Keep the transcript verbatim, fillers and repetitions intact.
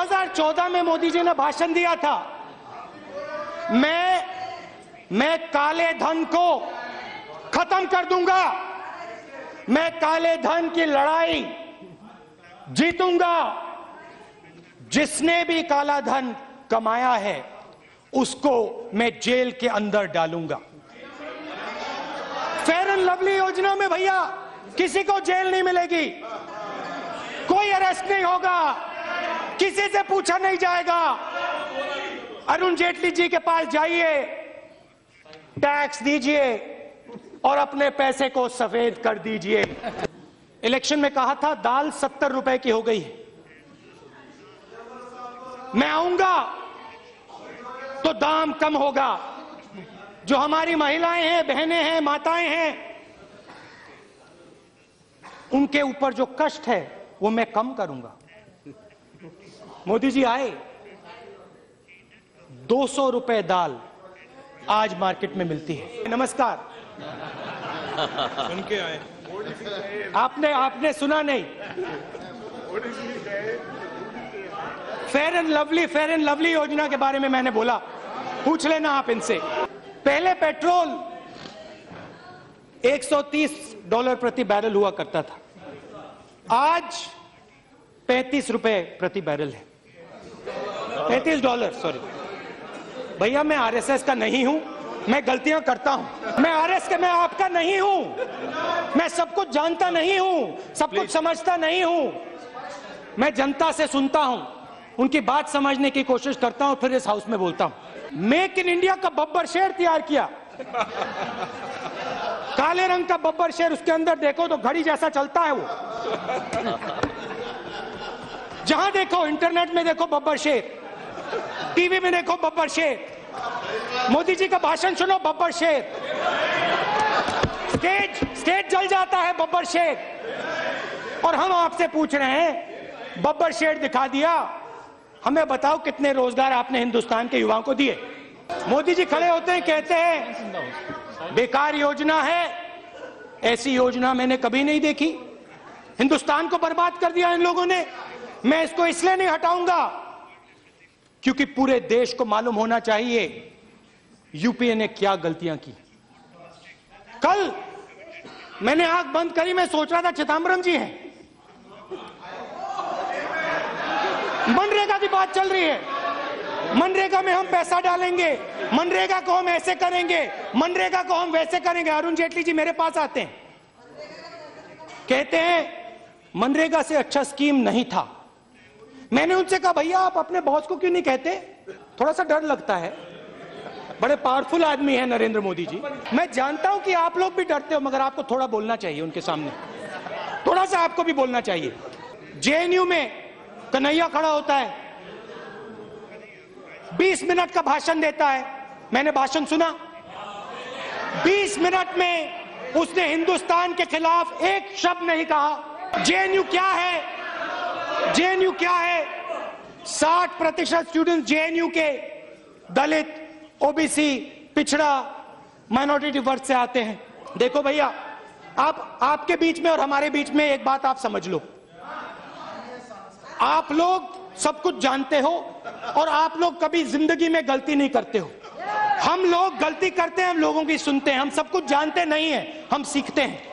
हज़ार चौदह में मोदी जी ने भाषण दिया था, मैं मैं काले धन को खत्म कर दूंगा, मैं काले धन की लड़ाई जीतूंगा, जिसने भी काला धन कमाया है उसको मैं जेल के अंदर डालूंगा। फेयर एंड लवली योजना में भैया किसी को जेल नहीं मिलेगी, कोई अरेस्ट नहीं होगा, किसी से पूछा नहीं जाएगा। अरुण जेटली जी के पास जाइए, टैक्स दीजिए और अपने पैसे को सफेद कर दीजिए। इलेक्शन में कहा था दाल सत्तर रुपए की हो गई, मैं आऊंगा तो दाम कम होगा। जो हमारी महिलाएं हैं, बहनें हैं, माताएं हैं, उनके ऊपर जो कष्ट है वो मैं कम करूंगा। मोदी जी आए, दो सौ रुपए दाल आज मार्केट में मिलती है। नमस्कार, सुन के आए। आपने आपने सुना नहीं? Fair and Lovely Fair and Lovely योजना के बारे में मैंने बोला, पूछ लेना आप इनसे। पहले पेट्रोल एक सौ तीस डॉलर प्रति बैरल हुआ करता था, आज पैंतीस रुपए प्रति बैरल है। पैंतीस डॉलर, सॉरी भैया, मैं आरएसएस का नहीं हूं, मैं गलतियां करता हूं, मैं आरएस के मैं आपका नहीं हूं, मैं सब कुछ जानता नहीं हूं, सब कुछ समझता नहीं हूं। मैं जनता से सुनता हूं, उनकी बात समझने की कोशिश करता हूं, फिर इस हाउस में बोलता हूं। मेक इन इंडिया का बब्बर शेर तैयार किया, काले रंग का बब्बर शेर, उसके अंदर देखो तो घड़ी जैसा चलता है वो। जहां देखो, इंटरनेट में देखो बब्बर शेर, टीवी में देखो बब्बर शेर, मोदी जी का भाषण सुनो बब्बर शेर, स्टेज स्टेज जल जाता है बब्बर शेर। और हम आपसे पूछ रहे हैं, बब्बर शेर दिखा दिया, हमें बताओ कितने रोजगार आपने हिंदुस्तान के युवाओं को दिए? मोदी जी खड़े होते हैं, कहते हैं बेकार योजना है, ऐसी योजना मैंने कभी नहीं देखी, हिंदुस्तान को बर्बाद कर दिया इन लोगों ने। मैं इसको इसलिए नहीं हटाऊंगा क्योंकि पूरे देश को मालूम होना चाहिए यूपीए ने क्या गलतियां की। कल मैंने आंख बंद करी, मैं सोच रहा था चिदंबरम जी हैं, मनरेगा की बात चल रही है, मनरेगा में हम पैसा डालेंगे, मनरेगा को हम ऐसे करेंगे, मनरेगा को हम वैसे करेंगे। अरुण जेटली जी मेरे पास आते हैं, कहते हैं मनरेगा से अच्छा स्कीम नहीं था। मैंने उनसे कहा भैया आप अपने बॉस को क्यों नहीं कहते, थोड़ा सा डर लगता है, बड़े पावरफुल आदमी है नरेंद्र मोदी जी। मैं जानता हूं कि आप लोग भी डरते हो, मगर आपको थोड़ा बोलना चाहिए उनके सामने, थोड़ा सा आपको भी बोलना चाहिए। जेएनयू में कन्हैया खड़ा होता है, बीस मिनट का भाषण देता है, मैंने भाषण सुना, बीस मिनट में उसने हिंदुस्तान के खिलाफ एक शब्द नहीं कहा। जेएनयू क्या है, जेएनयू क्या है? साठ प्रतिशत स्टूडेंट जेएनयू के दलित, ओबीसी, पिछड़ा, माइनॉरिटी वर्ग से आते हैं। देखो भैया, आप आपके बीच में और हमारे बीच में एक बात आप समझ लो, आप लोग सब कुछ जानते हो और आप लोग कभी जिंदगी में गलती नहीं करते हो। हम लोग गलती करते हैं, हम लोगों की सुनते हैं, हम सब कुछ जानते नहीं हैं, हम सीखते हैं।